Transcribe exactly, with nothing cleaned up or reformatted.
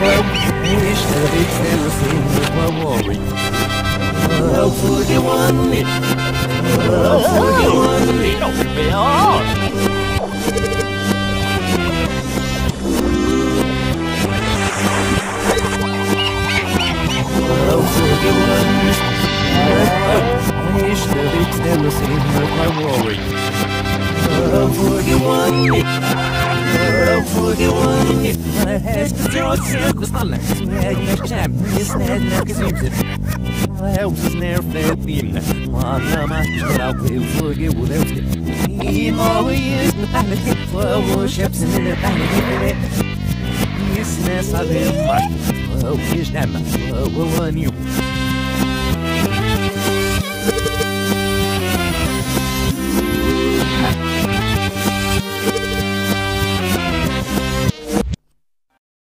És elvégszel a színnek a morri. Oh, forty-one. Oh, forty-one. Oh, forty-one. És elvégszel a színnek a morri. Oh, forty-one. Oh, forty-one. Ezt az ott szirkuszban egy sem, és nednek az ügyet. Helps us near fair team. One man shall will forgive without he always the panic for ships in the panic. Yes, yes, I will. Oh, is them. Oh, one you.